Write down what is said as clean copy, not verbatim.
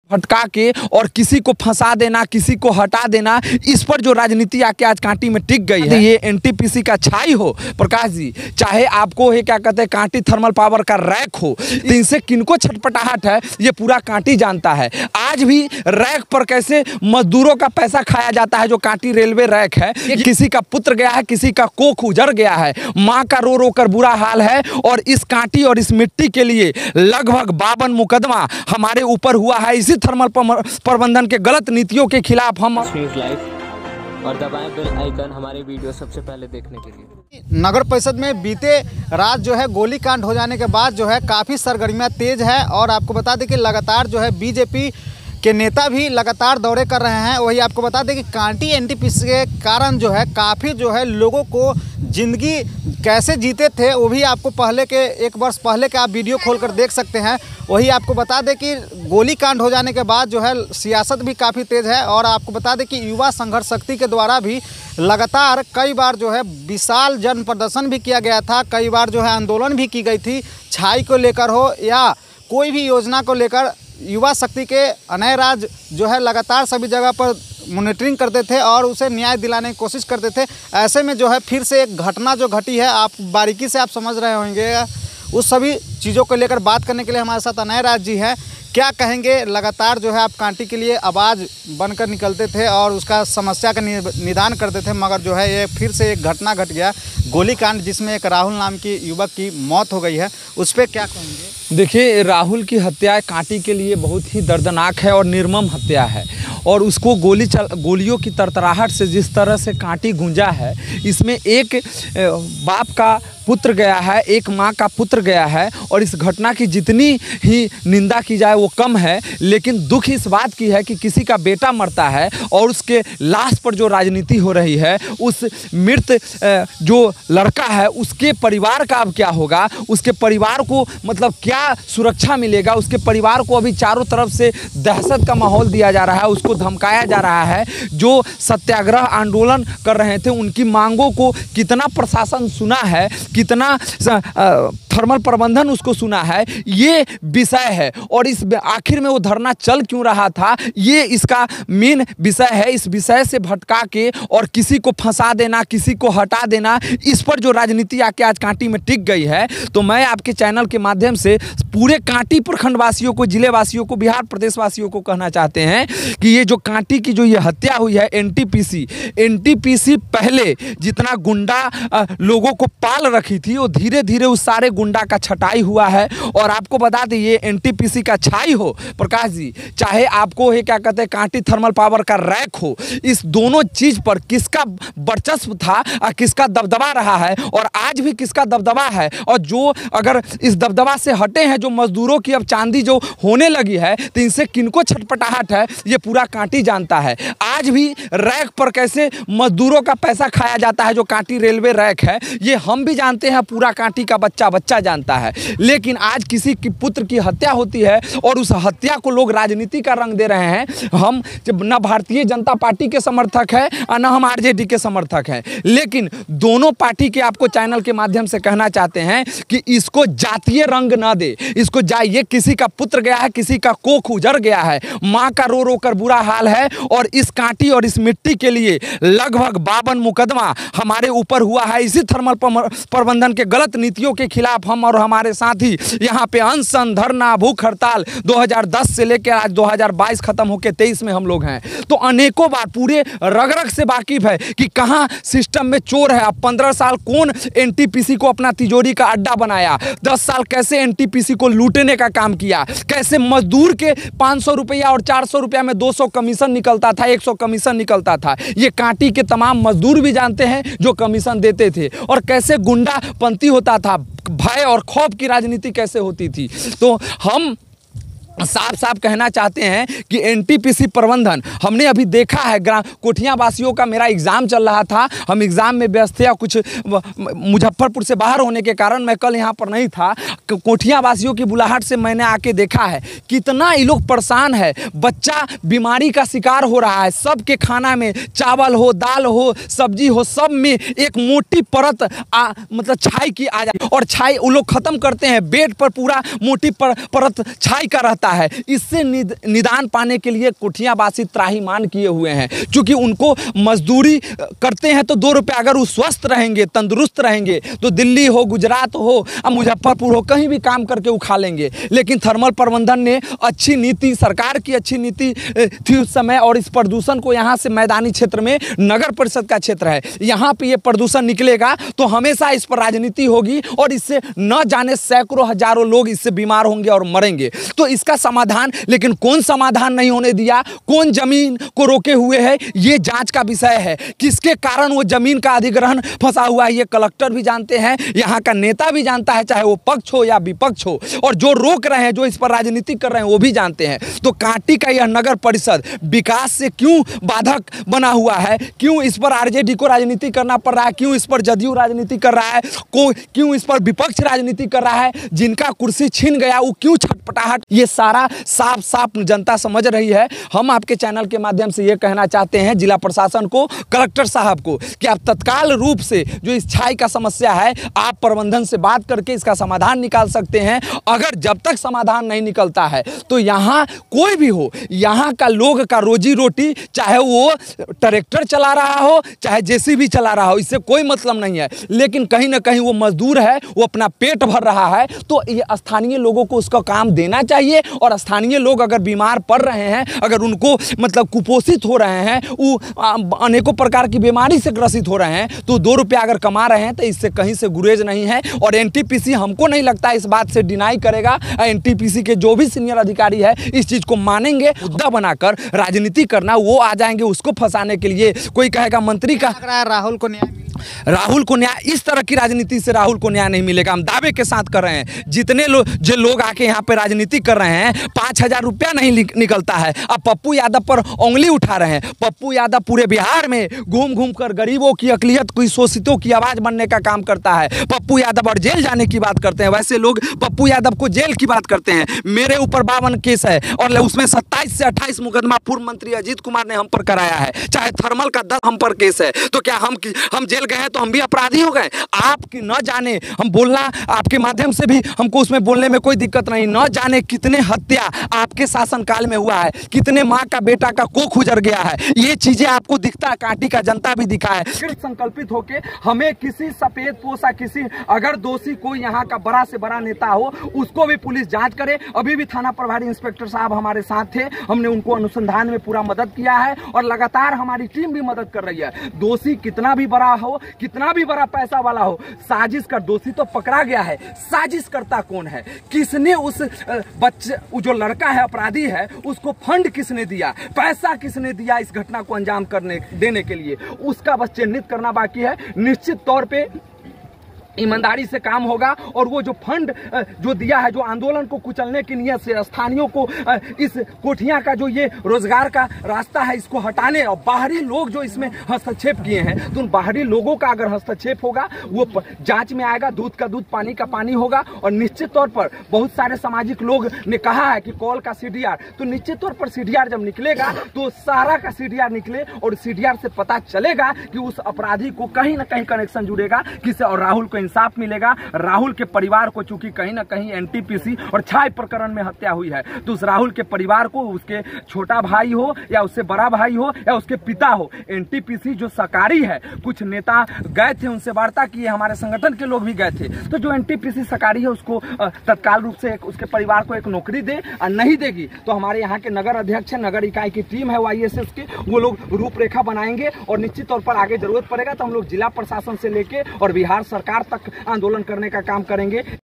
भटका के और किसी को फंसा देना, किसी को हटा देना, इस पर जो राजनीति आके आज कांटी में टिक गई है। ये एनटीपीसी का छाई हो प्रकाश जी, चाहे आपको है क्या कहते हैं कांटी थर्मल पावर का रैक हो, तो इनसे किनको छटपटाहट है ये पूरा कांटी जानता है। आज भी रैक पर कैसे मजदूरों का पैसा खाया जाता है, जो कांटी रेलवे रैक है। ये किसी का पुत्र गया है, किसी का कोख उजड़ गया है, माँ का रो रो कर बुरा हाल है। और इस कांटी और इस मिट्टी के लिए लगभग 52 मुकदमा हमारे ऊपर हुआ है। इसी थर्मल प्रबंधन के गलत नीतियों के खिलाफ हम और दबाएं बेल आइकन हमारे वीडियो सबसे पहले देखने के लिए। नगर परिषद में बीते रात जो है गोलीकांड हो जाने के बाद जो है काफ़ी सरगर्मियां तेज है। और आपको बता दें कि लगातार जो है बीजेपी के नेता भी लगातार दौरे कर रहे हैं। वही आपको बता दें कि कांटी एनटीपीसी के कारण जो है काफ़ी जो है लोगों को ज़िंदगी कैसे जीते थे वो भी आपको पहले के 1 वर्ष पहले का आप वीडियो खोलकर देख सकते हैं। वही आपको बता दें कि गोलीकांड हो जाने के बाद जो है सियासत भी काफ़ी तेज़ है। और आपको बता दें कि युवा संघर्ष शक्ति के द्वारा भी लगातार कई बार जो है विशाल जन प्रदर्शन भी किया गया था, कई बार जो है आंदोलन भी की गई थी, छाई को लेकर हो या कोई भी योजना को लेकर। युवा शक्ति के अनय राज जो है लगातार सभी जगह पर मॉनिटरिंग करते थे और उसे न्याय दिलाने की कोशिश करते थे। ऐसे में जो है फिर से एक घटना जो घटी है, आप बारीकी से आप समझ रहे होंगे, उस सभी चीज़ों को लेकर बात करने के लिए हमारे साथ अनय राज जी हैं। क्या कहेंगे, लगातार जो है आप कांटी के लिए आवाज़ बनकर निकलते थे और उसका समस्या का निदान करते थे, मगर जो है ये फिर से एक घटना घट गया, गोलीकांड, जिसमें एक राहुल नाम की युवक की मौत हो गई है, उस पर क्या कहेंगे? देखिए, राहुल की हत्या कांटी के लिए बहुत ही दर्दनाक है और निर्मम हत्या है। और उसको गोलियों की तरतराहट से जिस तरह से कांटी गूंजा है, इसमें एक बाप का पुत्र गया है, एक माँ का पुत्र गया है। और इस घटना की जितनी ही निंदा की जाए वो कम है, लेकिन दुख इस बात की है कि किसी का बेटा मरता है और उसके लाश पर जो राजनीति हो रही है, उस मृत जो लड़का है उसके परिवार का अब क्या होगा, उसके परिवार को मतलब क्या सुरक्षा मिलेगा। उसके परिवार को अभी चारों तरफ से दहशत का माहौल दिया जा रहा है, उसको धमकाया जा रहा है। जो सत्याग्रह आंदोलन कर रहे थे उनकी मांगों को कितना प्रशासन सुना है, कितना थर्मल प्रबंधन उसको सुना है, ये विषय है। और इस आखिर में वो धरना चल क्यों रहा था, ये इसका मेन विषय है। इस विषय से भटका के और किसी को फंसा देना, किसी को हटा देना, इस पर जो राजनीति आके आज कांटी में टिक गई है। तो मैं आपके चैनल के माध्यम से पूरे कांटी प्रखंड वासियों को, जिले वासियों को, बिहार प्रदेश वासियों को कहना चाहते हैं कि ये जो कांटी की जो ये हत्या हुई है, एनटीपीसी पहले जितना गुंडा लोगों को पाल रखी थी, वो धीरे धीरे उस सारे गुंडा का छटाई हुआ है। और आपको बता दें ये एनटीपीसी का छाई हो प्रकाश जी, चाहे आपको है क्या कहते हैं कांटी थर्मल पावर का रैक हो, इस दोनों चीज पर किसका वर्चस्व था और किसका दबदबा रहा है, और आज भी किसका दबदबा है। और जो अगर इस दबदबा से हटे हैं, जो मजदूरों की अब चांदी जो होने लगी है, तो इनसे किनको छटपटाहट है ये पूरा कांटी जानता है। आज भी रैक पर कैसे मजदूरों का पैसा खाया जाता है, जो कांटी रेलवे रैक है, ये हम भी जानते हैं, पूरा कांटी का बच्चा जानता है। लेकिन आज किसी की पुत्र की हत्या होती है और उस हत्या को लोग राजनीति का रंग दे रहे हैं। हम न भारतीय जनता पार्टी के समर्थक है और न हम आरजेडी के समर्थक हैं, लेकिन दोनों पार्टी के आपको चैनल के माध्यम से कहना चाहते हैं कि इसको जातीय रंग न दे, इसको ये किसी का पुत्र गया है, किसी का कोख उजड़ गया है, माँ का रो रो कर बुरा हाल है। और इस कांटी और इस मिट्टी के लिए लगभग 52 मुकदमा हमारे ऊपर हुआ है। इसी थर्मल प्रबंधन के गलत नीतियों के खिलाफ हम और हमारे साथी यहाँ पे अनशन, धरना, भूख हड़ताल 2010 से लेकर आज 2022 खत्म होकर 23 में हम लोग हैं। तो अनेकों बार पूरे रग रग से वाकिफ है कि कहाँ सिस्टम में चोर है। अब 15 साल कौन एनटीपीसी को अपना तिजोरी का अड्डा बनाया, 10 साल कैसे एनटीपीसी को लूटने का काम किया, कैसे मजदूर के 500 रुपया और 400 रुपया में 200 कमीशन निकलता था, 100 कमीशन निकलता था। ये कांटी के तमाम मजदूर भी जानते हैं जो कमीशन देते थे। और कैसे गुंडा पंथी होता था, भय और खौफ की राजनीति कैसे होती थी। तो हम साफ साफ कहना चाहते हैं कि एनटीपीसी प्रबंधन, हमने अभी देखा है कोठियाँ वासियों का, मेरा एग्ज़ाम चल रहा था, हम एग्ज़ाम में व्यस्त थे, कुछ मुजफ्फरपुर से बाहर होने के कारण मैं कल यहाँ पर नहीं था। कोठियाँ वासियों की बुलाहट से मैंने आके देखा है कितना ये लोग परेशान है। बच्चा बीमारी का शिकार हो रहा है, सबके खाना में चावल हो, दाल हो, सब्जी हो, सब में एक मोटी परत मतलब छाई की आ जाए, और छाई वो लोग ख़त्म करते हैं, बेड पर पूरा मोटी परत छाई का रहता जाता है, इससे निदान पाने के लिए कुठियावासी त्राहिमाम किए हुए हैं। क्योंकि उनको मजदूरी करते हैं तो 2 रुपये, अगर वो स्वस्थ रहेंगे, तंदुरुस्त रहेंगे तो दिल्ली हो, गुजरात हो, मुजफ्फरपुर हो, कहीं भी काम करके वो खा लेंगे। लेकिन थर्मल प्रबंधन ने अच्छी नीति, सरकार की अच्छी नीति थी उस समय, और इस प्रदूषण को यहाँ से मैदानी क्षेत्र में, नगर परिषद का क्षेत्र है, यहाँ पे ये प्रदूषण निकलेगा तो हमेशा इस पर राजनीति होगी और इससे न जाने सैकड़ों हजारों लोग इससे बीमार होंगे और मरेंगे। तो इसका समाधान, लेकिन कौन समाधान नहीं होने दिया, कौन जमीन को रोके हुए है, ये जांच का विषय है। किसके कारण वो जमीन का अधिग्रहण फंसा हुआ है, ये कलेक्टर भी जानते हैं, यहाँ का नेता भी जानता है, चाहे वो पक्ष हो या विपक्ष हो, और जो रोक रहे हैं, जो इस पर राजनीति कर रहे हैं, वो भी जानते हैं। तो कांटी का यह नगर परिषद विकास से क्यों बाधक बना हुआ है, क्यों इस पर आरजेडी को राजनीति करना पड़ रहा है, क्यों इस पर जदयू राजनीति कर रहा है, क्यों इस पर विपक्ष राजनीति कर रहा है, जिनका कुर्सी छीन गया वो क्यों छटपटाहट, ये सारा साफ साफ जनता समझ रही है। हम आपके चैनल के माध्यम से ये कहना चाहते हैं जिला प्रशासन को, कलेक्टर साहब को, कि आप तत्काल रूप से जो इस छाई का समस्या है, आप प्रबंधन से बात करके इसका समाधान निकाल सकते हैं। अगर जब तक समाधान नहीं निकलता है तो यहाँ कोई भी हो, यहाँ का लोग का रोजी रोटी, चाहे वो ट्रैक्टर चला रहा हो, चाहे जेसीबी चला रहा हो, इससे कोई मतलब नहीं है। लेकिन कहीं ना कहीं वो मजदूर है, वो अपना पेट भर रहा है, तो ये स्थानीय लोगों को उसका काम देना चाहिए। और स्थानीय लोग अगर बीमार पड़ रहे हैं, अगर उनको मतलब कुपोषित हो रहे हैं, वो अनेकों प्रकार की बीमारी से ग्रसित हो रहे हैं, तो 2 रुपया अगर कमा रहे हैं तो इससे कहीं से गुरेज नहीं है। और एनटीपीसी हमको नहीं लगता इस बात से डिनाई करेगा। एनटीपीसी के जो भी सीनियर अधिकारी है इस चीज को मानेंगे। मुद्दा बनाकर राजनीति करना, वो आ जाएंगे उसको फंसाने के लिए। कोई कहेगा मंत्री का, राहुल को न्याय, राहुल को न्याय, इस तरह की राजनीति से राहुल को न्याय नहीं मिलेगा। हम दावे के साथ कर रहे हैं, जितने जो लोग आके यहाँ पे राजनीति कर रहे हैं, 5,000 रुपया नहीं निकलता है। अब पप्पू यादव पर उंगली उठा रहे हैं। पप्पू यादव पूरे बिहार में घूम घूम कर गरीबों की, अकलियत की, शोषितों की आवाज बनने का काम करता है। पप्पू यादव और जेल जाने की बात करते हैं। वैसे लोग पप्पू यादव को जेल की बात करते हैं। मेरे ऊपर 52 केस है और उसमें 27 से 28 मुकदमा पूर्व मंत्री अजीत कुमार ने हम पर कराया है। चाहे थर्मल का 10 हम पर केस है, तो क्या हम जेल गए हैं तो हम भी अपराधी हो गए? आपकी न जाने, हम बोलना आपके माध्यम से भी, हमको उसमें बोलने में कोई दिक्कत नहीं, न जाने कितने हत्या आपके शासनकाल में हुआ है, कितने माँ का बेटा का कोख उजड़ गया है। ये चीजें आपको दिखता है, कांटी का जनता भी दिखा है। संकल्पित होके हमें किसी सफेद पोशा, किसी अगर दोषी कोई यहाँ का बड़ा से बड़ा नेता हो, उसको भी पुलिस जांच करे। अभी भी थाना प्रभारी इंस्पेक्टर साहब हमारे साथ थे, हमने उनको अनुसंधान में पूरा मदद किया है और लगातार हमारी टीम भी मदद कर रही है। दोषी कितना भी बड़ा हो, कितना भी बड़ा पैसा वाला हो, साजिश कर, दोषी तो पकड़ा गया है, साजिश करता कौन है? किसने उस बच्चे, जो लड़का है अपराधी है, उसको फंड किसने दिया, पैसा किसने दिया इस घटना को अंजाम देने के लिए? उसका बस चिन्हित करना बाकी है। निश्चित तौर पे ईमानदारी से काम होगा और वो जो फंड जो दिया है, जो आंदोलन को कुचलने की नियत से स्थानीयों को इस कोठियां का जो ये रोजगार का रास्ता है, इसको हटाने, और बाहरी लोग जो इसमें हस्तक्षेप किए हैं, तो उन बाहरी लोगों का अगर हस्तक्षेप होगा वो जांच में आएगा। दूध का दूध, पानी का पानी होगा। और निश्चित तौर पर बहुत सारे सामाजिक लोग ने कहा है कि कॉल का सीडीआर, तो निश्चित तौर पर सीडीआर जब निकलेगा तो सारा का सीडीआर निकले और सीडीआर से पता चलेगा कि उस अपराधी को कहीं ना कहीं कनेक्शन जुड़ेगा किसे, और राहुल को इंसाफ मिलेगा। राहुल के परिवार को चूंकि कहीं ना कहीं एनटीपीसी और छाई प्रकरण में हत्या हुई है, तो उस राहुल के परिवार को, उसके छोटा भाई हो या उससे बड़ा भाई हो या उसके पिता हो, एनटीपीसी जो सरकारी है, कुछ नेता गए थे, उनसे वार्ता किए, हमारे संगठन के लोग भी गए थे, तो जो एनटीपीसी सरकारी है उसको तत्काल रूप से उसके परिवार को एक नौकरी दे। और नहीं देगी तो हमारे यहाँ के नगर अध्यक्ष, नगर इकाई की टीम है YSS के, वो लोग रूपरेखा बनाएंगे और निश्चित तौर पर आगे जरूरत पड़ेगा तो हम लोग जिला प्रशासन से लेके और बिहार सरकार तक आंदोलन करने का काम करेंगे।